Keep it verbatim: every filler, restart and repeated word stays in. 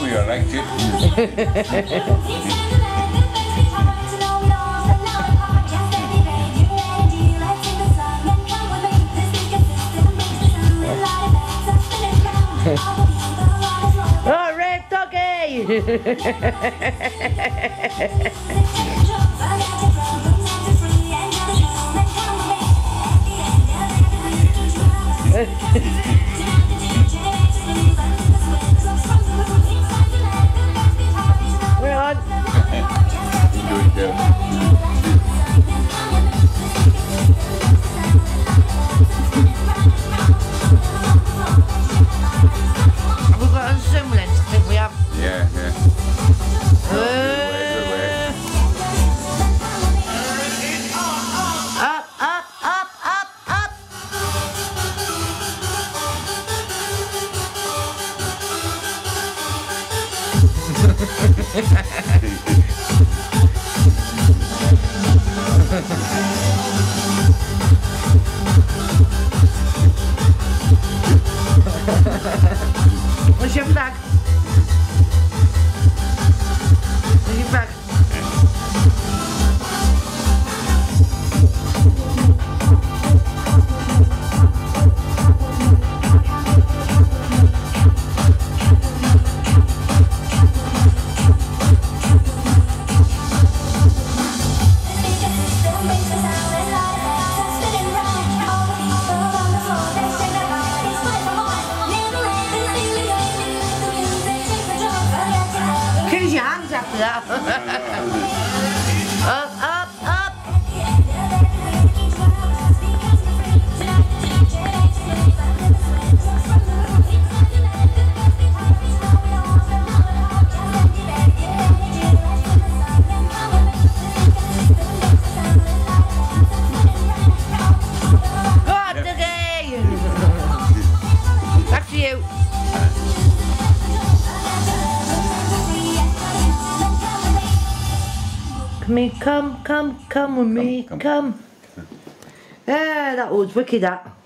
we are active. Oh, red doggy! We're on. Do it there. Have we got a zoom lens? I think we have. Yeah, yeah. Uh, Good way, up, up, up, up, up. What's your flag? What's your flag? Use your hands after that. Up, up, up. Go on, Dougie. Back to you. Me, come, come, come with me, Come, come. come. Yeah, that was wicked, that.